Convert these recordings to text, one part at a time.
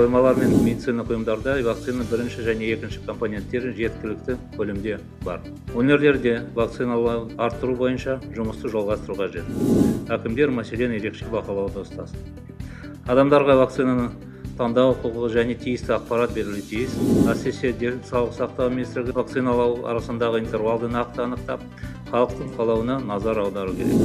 коймалар мен медицина бұйымдарда вакцина бірінші және екінші компоненттері жеткілікті көлемде бар. Өңірлерде вакциналау арттыру бойынша жұмысты жалғастыру қажет. Әкімдер мәселені ерекше бақылауда ұстасын. Адамдарға вакцинаны таңдау құқығы және тиісті ақпарат берілуі тиіс. Әсіресе денсаулық сақтау министрлігі вакциналау арасындағы интервалды нақты анықтап, халықтың қалауына назар аудару керек.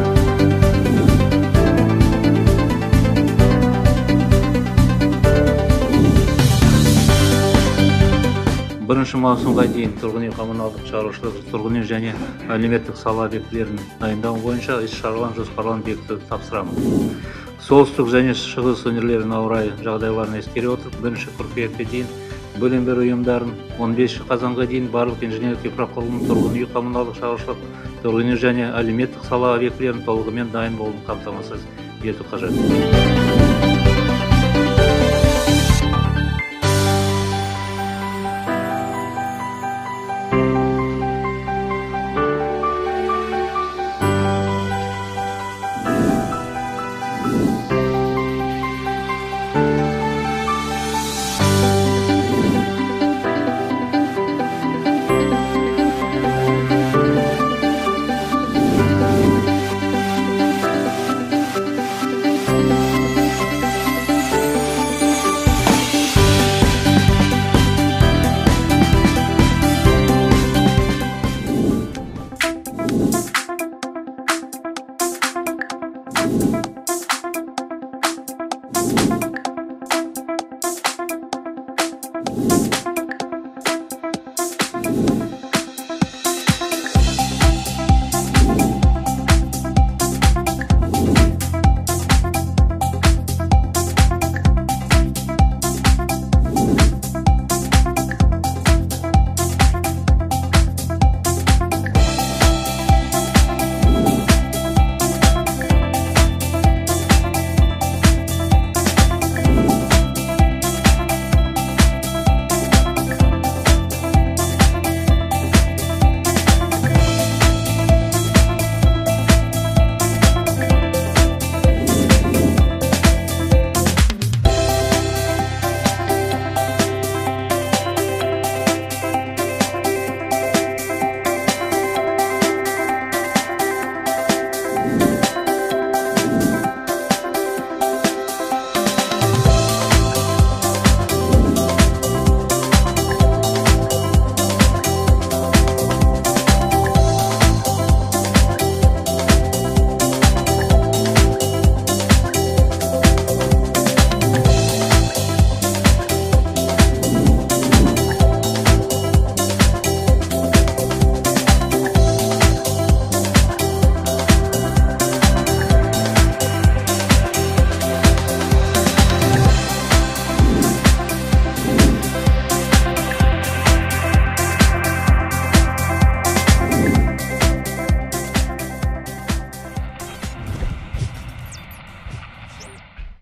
Бірінші маусымға дейін тұрғын үй коммуналдық шаруашылық, тұрғын үй және әлеуметтік сала объектілерін дайындау бойынша іс-шараларын жоспарларын бекітуді тапсырамын. Солтүстік және шығыс өңірлерінің ауа райы жағдайларын ескере отырып, 1 қыркүйекке дейін білім беру ұйымдарын, 15 қазанға дейін барлық инженерлік инфрақұрылым, тұрғын үй коммуналдық шаруашылық, тұрғын үй және әлеуметтік сала объектілерінің толығымен дайын болуын қамтамасыз ету қажет.